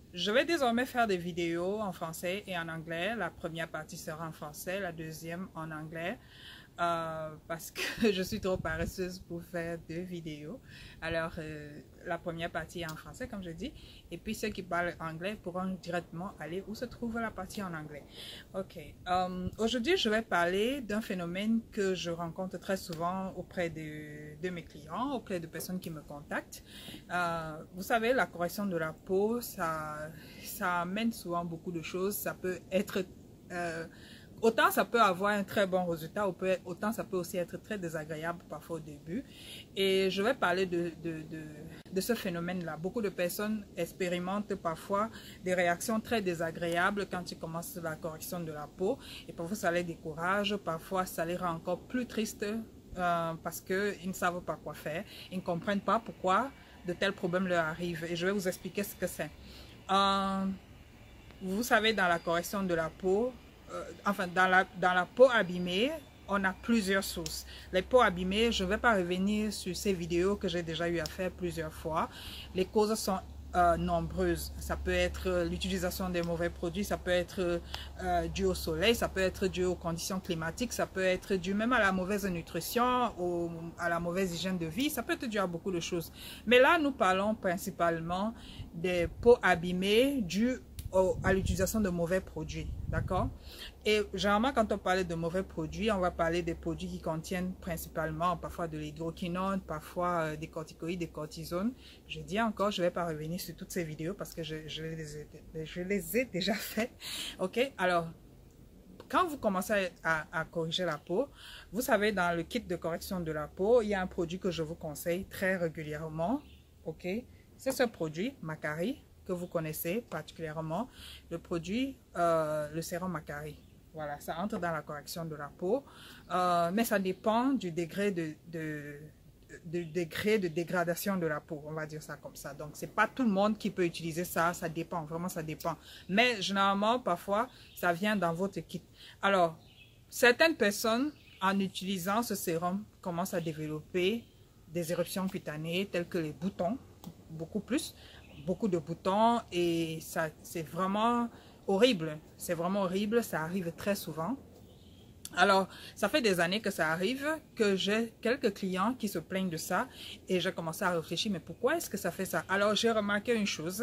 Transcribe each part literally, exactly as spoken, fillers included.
je vais désormais faire des vidéos en français et en anglais. La première partie sera en français, la deuxième en anglais. Euh, parce que je suis trop paresseuse pour faire deux vidéos. Alors, euh, la première partie est en français, comme je dis. Et puis, ceux qui parlent anglais pourront directement aller où se trouve la partie en anglais. Ok. Um, aujourd'hui, je vais parler d'un phénomène que je rencontre très souvent auprès de, de mes clients, auprès de personnes qui me contactent. Euh, vous savez, la correction de la peau, ça, ça amène souvent beaucoup de choses. Ça peut être... Euh, Autant ça peut avoir un très bon résultat, autant ça peut aussi être très désagréable parfois au début. Et je vais parler de, de, de, de ce phénomène-là. Beaucoup de personnes expérimentent parfois des réactions très désagréables quand ils commencent la correction de la peau. Et parfois ça les décourage, parfois ça les rend encore plus tristes euh, parce qu'ils ne savent pas quoi faire. Ils ne comprennent pas pourquoi de tels problèmes leur arrivent. Et je vais vous expliquer ce que c'est. Euh, vous savez, dans la correction de la peau, Euh, enfin, dans la, dans la peau abîmée, on a plusieurs sources. Les peaux abîmées, je ne vais pas revenir sur ces vidéos que j'ai déjà eu à faire plusieurs fois. Les causes sont euh, nombreuses. Ça peut être l'utilisation des mauvais produits, ça peut être euh, dû au soleil, ça peut être dû aux conditions climatiques, ça peut être dû même à la mauvaise nutrition, au, à la mauvaise hygiène de vie, ça peut être dû à beaucoup de choses. Mais là, nous parlons principalement des peaux abîmées dues à l'utilisation de mauvais produits, d'accord? Et généralement, quand on parle de mauvais produits, on va parler des produits qui contiennent principalement parfois de l'hydroquinone, parfois euh, des corticoïdes, des cortisones. Je dis encore, je ne vais pas revenir sur toutes ces vidéos parce que je, je, les, ai, je les ai déjà faites, ok? Alors, quand vous commencez à, à, à corriger la peau, vous savez, dans le kit de correction de la peau, il y a un produit que je vous conseille très régulièrement, ok? C'est ce produit, Macari, que vous connaissez particulièrement, le produit, euh, le sérum Macari. Voilà, ça entre dans la correction de la peau, euh, mais ça dépend du degré de, de, de, de degré de dégradation de la peau, on va dire ça comme ça. Donc, c'est pas tout le monde qui peut utiliser ça, ça dépend, vraiment ça dépend. Mais généralement, parfois, ça vient dans votre kit. Alors, certaines personnes, en utilisant ce sérum, commencent à développer des éruptions cutanées telles que les boutons, beaucoup plus, beaucoup de boutons, et ça c'est vraiment horrible, c'est vraiment horrible, ça arrive très souvent. Alors, ça fait des années que ça arrive, que j'ai quelques clients qui se plaignent de ça, et j'ai commencé à réfléchir, mais pourquoi est-ce que ça fait ça? Alors, j'ai remarqué une chose,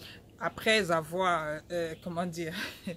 après avoir, euh, comment dire,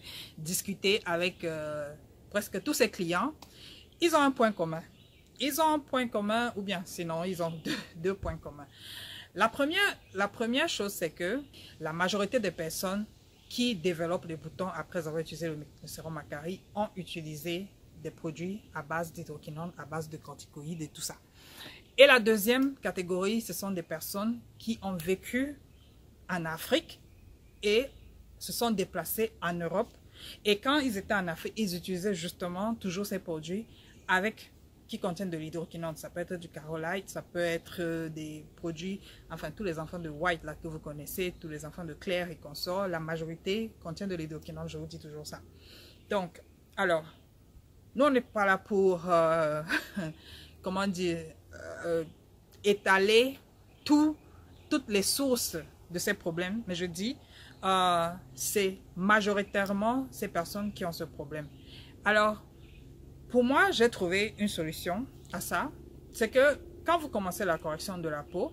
discuté avec euh, presque tous ces clients, ils ont un point commun. Ils ont un point commun, ou bien sinon, ils ont deux, deux points communs. La première, la première chose, c'est que la majorité des personnes qui développent des boutons après avoir utilisé le, le sérum Macari ont utilisé des produits à base d'hydroquinone, à base de corticoïdes et tout ça. Et la deuxième catégorie, ce sont des personnes qui ont vécu en Afrique et se sont déplacées en Europe. Et quand ils étaient en Afrique, ils utilisaient justement toujours ces produits avec qui contiennent de l'hydroquinone. Ça peut être du Carolite, ça peut être des produits, enfin tous les enfants de White là que vous connaissez, tous les enfants de Claire et consorts, la majorité contient de l'hydroquinone, je vous dis toujours ça. Donc, alors, nous on n'est pas là pour, euh, comment dire, euh, étaler tout, toutes les sources de ces problèmes, mais je dis, euh, c'est majoritairement ces personnes qui ont ce problème. Alors, pour moi, j'ai trouvé une solution à ça. C'est que quand vous commencez la correction de la peau,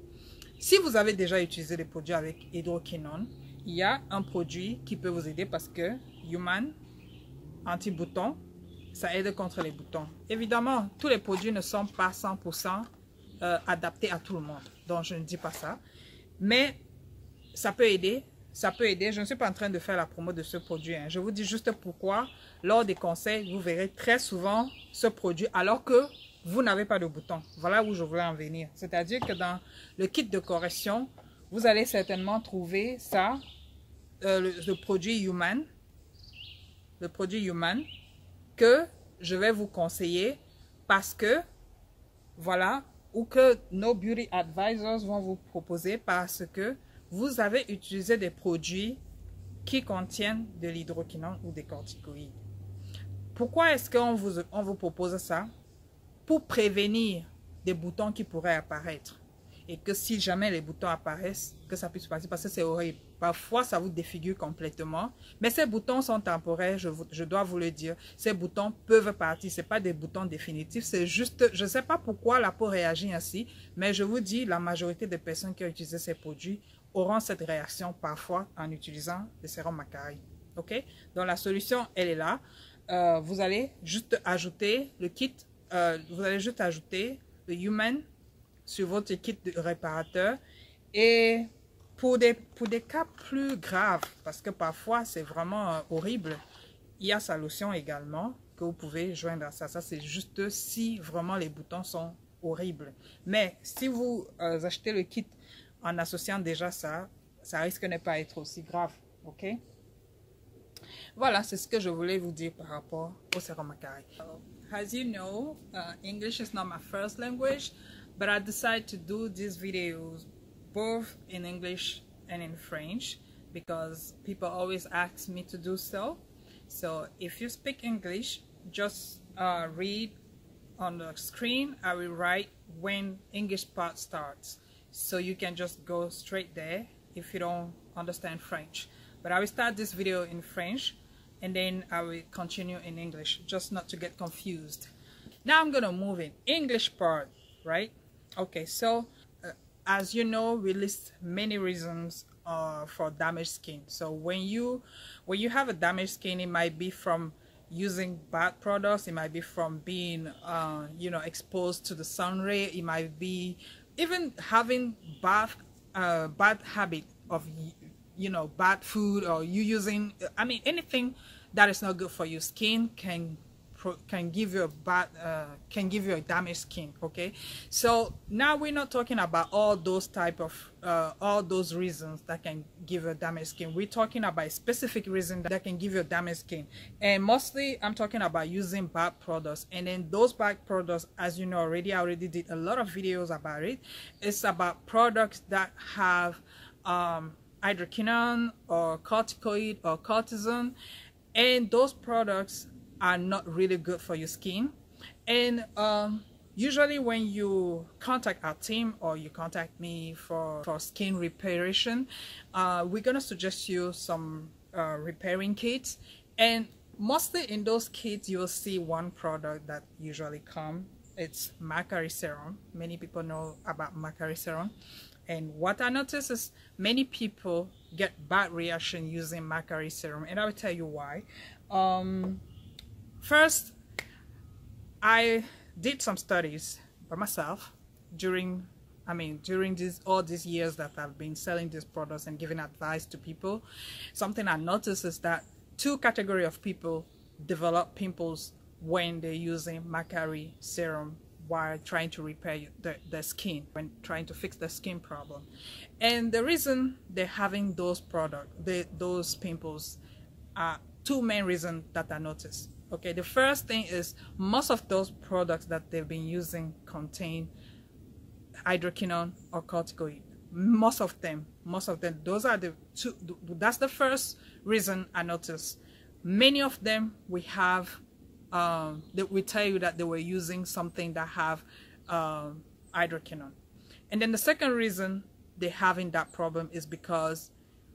si vous avez déjà utilisé des produits avec hydroquinone, il y a un produit qui peut vous aider parce que Human anti-bouton, ça aide contre les boutons. Évidemment, tous les produits ne sont pas cent pour cent euh, adaptés à tout le monde. Donc, je ne dis pas ça. Mais ça peut aider. Ça peut aider. Je ne suis pas en train de faire la promo de ce produit. Hein. Je vous dis juste pourquoi, lors des conseils, vous verrez très souvent ce produit alors que vous n'avez pas de bouton. Voilà où je voulais en venir. C'est-à-dire que dans le kit de correction, vous allez certainement trouver ça, euh, le, le produit Human, le produit Human, que je vais vous conseiller parce que, voilà, ou que nos beauty advisors vont vous proposer parce que vous avez utilisé des produits qui contiennent de l'hydroquinone ou des corticoïdes. Pourquoi est-ce qu'on vous, on vous propose ça? Pour prévenir des boutons qui pourraient apparaître. Et que si jamais les boutons apparaissent, que ça puisse passer, parce que c'est horrible. Parfois, ça vous défigure complètement. Mais ces boutons sont temporaires, je, vous, je dois vous le dire. Ces boutons peuvent partir. Ce n'est pas des boutons définitifs. C'est juste, je ne sais pas pourquoi la peau réagit ainsi. Mais je vous dis, la majorité des personnes qui ont utilisé ces produits auront cette réaction parfois en utilisant le sérum Macari. OK? Donc, la solution, elle est là. Euh, vous allez juste ajouter le kit. Euh, vous allez juste ajouter le Human sur votre kit de réparateur. Et pour des, pour des cas plus graves, parce que parfois c'est vraiment euh, horrible, il y a sa lotion également que vous pouvez joindre à ça. Ça, c'est juste si vraiment les boutons sont horribles. Mais si vous euh, achetez le kit en associant déjà ça, ça risque de ne pas être aussi grave. OK? Voilà, c'est ce que je voulais vous dire par rapport au sérum Macari. As you know, uh, English is not my first language, but I decided to do these videos both in English and in French because people always ask me to do so. So if you speak English, just uh, read on the screen. I will write when English part starts, so you can just go straight there if you don't understand French. But I will start this video in French and then I will continue in English, just not to get confused. Now I'm gonna move in English part, right? Okay, so uh, as you know, we list many reasons uh, for damaged skin. So when you when you have a damaged skin, it might be from using bad products, it might be from being uh, you know, exposed to the sun ray, it might be even having bad uh, bad habit of, you know, bad food, or you using, I mean, anything that is not good for your skin can can give you a bad uh, can give you a damaged skin. Okay, so now we're not talking about all those type of uh, all those reasons that can give you a damaged skin. We're talking about a specific reason that can give you a damaged skin, and mostly I'm talking about using bad products. And then those bad products, as you know already, I already did a lot of videos about it. It's about products that have um, hydroquinone or corticoid or cortisone, and those products are not really good for your skin. And um, usually when you contact our team or you contact me for, for skin reparation, uh, we're gonna suggest you some uh, repairing kits, and mostly in those kits you'll see one product that usually come. It's Macari serum. Many people know about Macari serum. And what I notice is many people get bad reaction using Macari serum, and I will tell you why. Um, first, I did some studies by myself during, I mean, during this all these years that I've been selling these products and giving advice to people. Something I noticed is that two category of people develop pimples when they're using Macari serum while trying to repair the, the skin, when trying to fix the skin problem. And the reason they're having those products, they, those pimples, are two main reasons that I noticed. Okay, the first thing is most of those products that they've been using contain hydroquinone or corticoid. Most of them, most of them, those are the two, that's the first reason I noticed. Many of them we have Um, that we tell you that they were using something that have um, hydroquinone. And then the second reason they're having that problem is because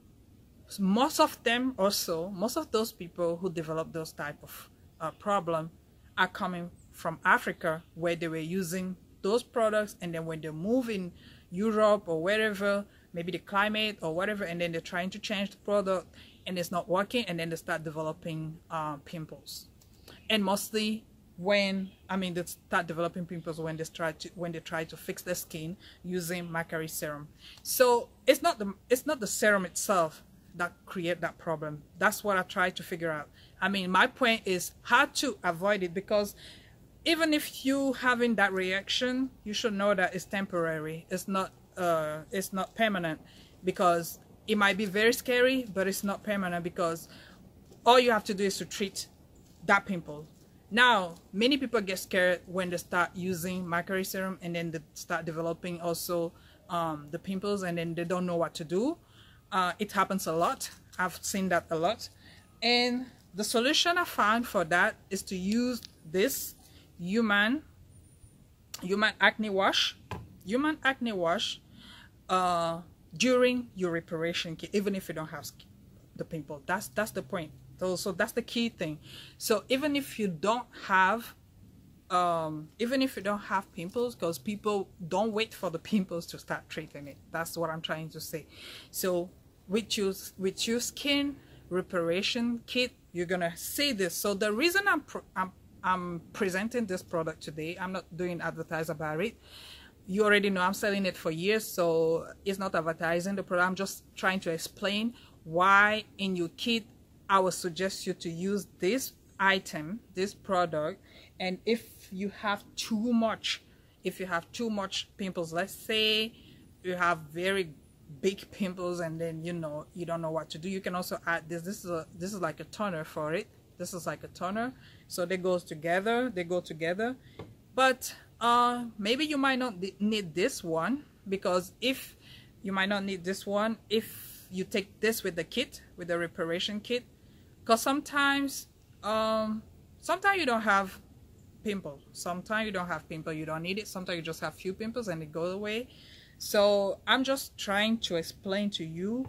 most of them also, most of those people who develop those type of uh, problem are coming from Africa, where they were using those products, and then when they move in Europe or wherever, maybe the climate or whatever, and then they're trying to change the product and it's not working, and then they start developing uh, pimples. And mostly when, I mean, they start developing pimples when they try to when they try to fix their skin using Macari serum. So it's not the it's not the serum itself that create that problem. That's what I try to figure out. I mean, my point is how to avoid it, because even if you having that reaction, you should know that it's temporary. It's not uh it's not permanent, because it might be very scary, but it's not permanent, because all you have to do is to treat that pimple. Now, many people get scared when they start using Macari serum, and then they start developing also um, the pimples, and then they don't know what to do. Uh, it happens a lot. I've seen that a lot. And the solution I found for that is to use this Human, Human Acne Wash. Human Acne Wash uh, during your reparation kit, even if you don't have the pimple. That's that's the point. So, so that's the key thing. So even if you don't have um even if you don't have pimples, because people don't wait for the pimples to start treating it. That's what I'm trying to say. So with your with your skin reparation kit, you're gonna see this. So the reason I'm I'm I'm presenting this product today, I'm not doing advertise about it. You already know I'm selling it for years, so it's not advertising the product. I'm just trying to explain why in your kit I would suggest you to use this item, this product. And if you have too much, if you have too much pimples, let's say you have very big pimples and then you know you don't know what to do, you can also add this. This is a this is like a toner for it. This is like a toner, so they goes together. They go together. But uh, maybe you might not need this one, because if you might not need this one if you take this with the kit, with the reparation kit, because sometimes um, sometimes you don't have pimple, sometimes you don't have pimple, you don't need it. Sometimes you just have few pimples and it goes away. So I'm just trying to explain to you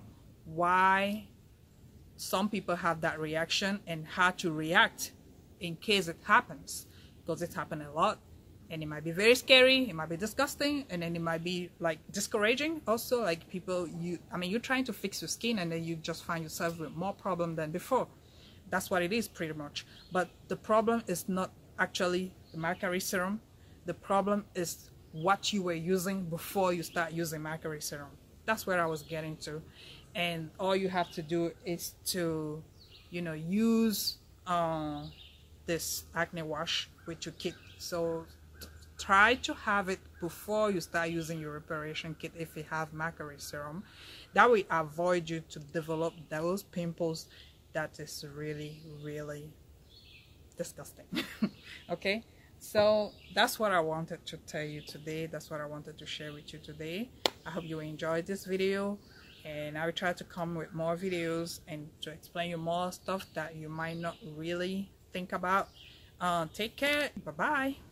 why some people have that reaction and how to react in case it happens, because it's happened a lot. And it might be very scary, it might be disgusting, and then it might be like discouraging also. Like people, you I mean, you're trying to fix your skin and then you just find yourself with more problem than before. That's what it is pretty much. But the problem is not actually the Mercari serum. The problem is what you were using before you start using Mercari serum. That's where I was getting to. And all you have to do is to, you know, use uh, this acne wash with your kit. So try to have it before you start using your reparation kit if you have Mercari serum. That will avoid you to develop those pimples that is really, really disgusting. Okay, so that's what I wanted to tell you today. That's what I wanted to share with you today. I hope you enjoyed this video, and I will try to come with more videos and to explain you more stuff that you might not really think about. Uh, take care. Bye bye.